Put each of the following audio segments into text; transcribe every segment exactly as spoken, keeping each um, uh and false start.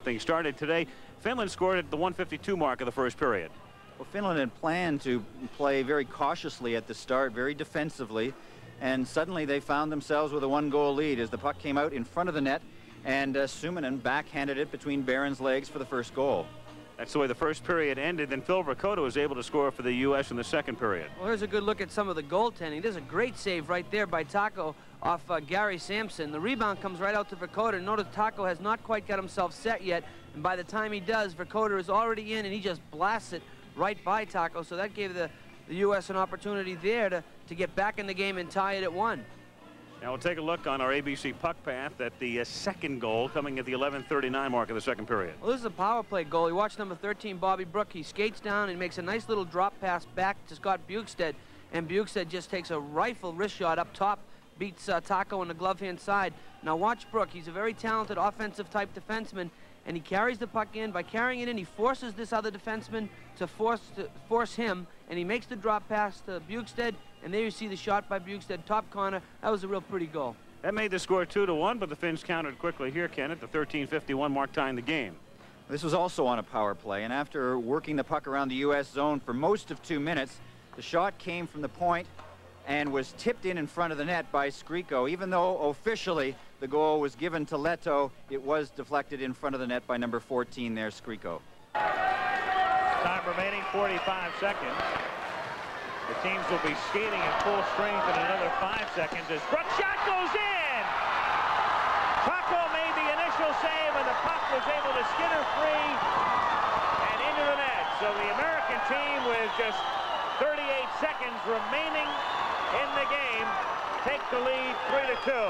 Things started today. Finland scored at the one fifty-two mark of the first period. Well, Finland had planned to play very cautiously at the start, very defensively, and suddenly they found themselves with a one-goal lead as the puck came out in front of the net, and uh, Suominen backhanded it between Barron's legs for the first goal. That's the way the first period ended. Then Phil Verkota was able to score for the U S in the second period. Well, here's a good look at some of the goaltending. There's a great save right there by Taco off uh, Gary Sampson. The rebound comes right out to Verkota. Notice Taco has not quite got himself set yet, and by the time he does, Verkota is already in, and he just blasts it right by Taco. So that gave the, the U S an opportunity there to, to get back in the game and tie it at one. Now we'll take a look on our A B C puck path at the uh, second goal coming at the eleven thirty-nine mark of the second period. Well, this is a power play goal. You watch number thirteen, Bobby Brook. He skates down and makes a nice little drop pass back to Scott Bukestad, and Bukestad just takes a rifle wrist shot up top, beats uh, Taco on the glove hand side. Now watch Brook. He's a very talented offensive type defenseman, and he carries the puck in. By carrying it in, he forces this other defenseman to force to force him, and he makes the drop pass to Bukestad, and there you see the shot by Bukestad, top corner. That was a real pretty goal. That made the score two to one, but the Finns countered quickly here, Ken, at the thirteen fifty-one mark, tying the game. This was also on a power play, and after working the puck around the U S zone for most of two minutes, the shot came from the point and was tipped in in front of the net by Skriko. Even though officially the goal was given to Leto, it was deflected in front of the net by number fourteen there, Skriko. Time remaining, forty-five seconds. The teams will be skating at full strength in another five seconds as Brook's shot goes in. Taco made the initial save, and the puck was able to skitter free and into the net. So the American team, with just thirty-eight seconds remaining in the game, take the lead three to two.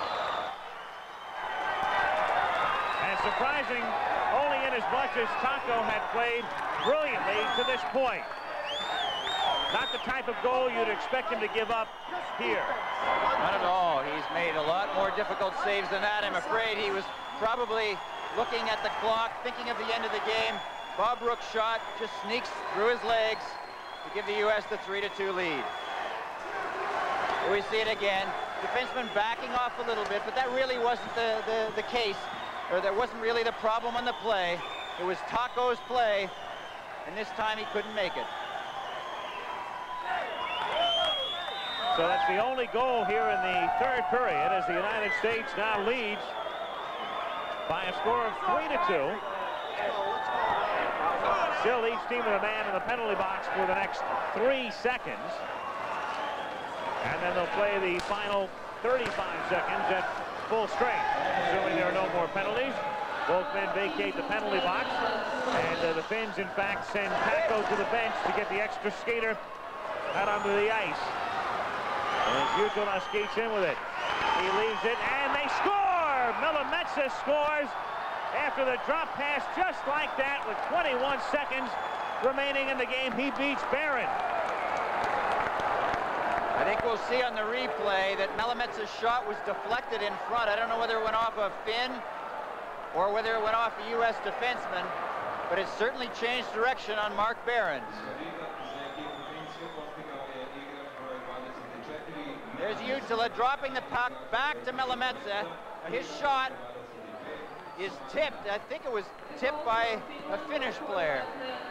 And surprising only in as much as Taco had played brilliantly to this point. Not the type of goal you'd expect him to give up here. Not at all. He's made a lot more difficult saves than that. I'm afraid he was probably looking at the clock, thinking of the end of the game. Bob Brook's shot just sneaks through his legs to give the U S the three to two lead. Here we see it again. Defenseman backing off a little bit, but that really wasn't the, the, the case, or that wasn't really the problem on the play. It was Taco's play, and this time he couldn't make it. So that's the only goal here in the third period, as the United States now leads by a score of three to two. Still each team with a man in the penalty box for the next three seconds. And then they'll play the final thirty-five seconds at full strength. Assuming there are no more penalties, both men vacate the penalty box. And uh, the Finns, in fact, send Taco to the bench to get the extra skater out onto the ice. And Jutola skates in with it. He leaves it, and they score! Melametsa scores after the drop pass, just like that, with twenty-one seconds remaining in the game. He beats Barron. I think we'll see on the replay that Melametsa's shot was deflected in front. I don't know whether it went off a Finn or whether it went off a U S defenseman, but it certainly changed direction on Mark Barron. There's Jutola dropping the puck back to Melametsa. His shot is tipped. I think it was tipped by a Finnish player.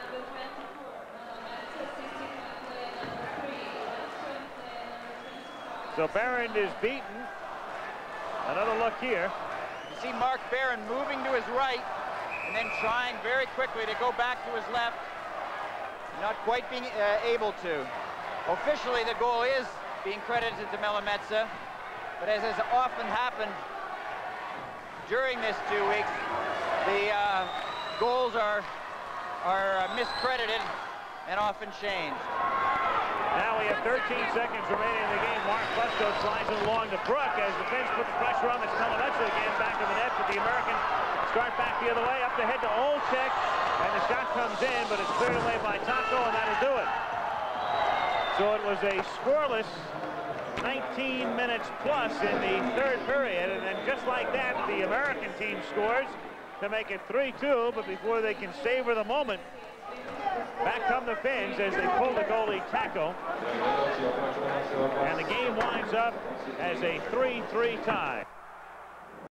So Barron is beaten. Another look here. You see Mark Barron moving to his right and then trying very quickly to go back to his left. Not quite being uh, able to. Officially, the goal is being credited to Melametsa, but as has often happened during this two weeks, the uh, goals are are uh, miscredited and often changed. Now we have thirteen seconds remaining in the game. Mark Fusco slides it along to Brook as the Finns put the pressure on. It's Melametsa again back in the net, but the Americans start back the other way, up the head to Olczyk, and the shot comes in, but it's cleared away by Taco, and that'll do it. So it was a scoreless nineteen minutes plus in the third period, and then just like that, the American team scores to make it three two, but before they can savor the moment, back come the Finns as they pull the goalie Taco, and the game winds up as a three three tie.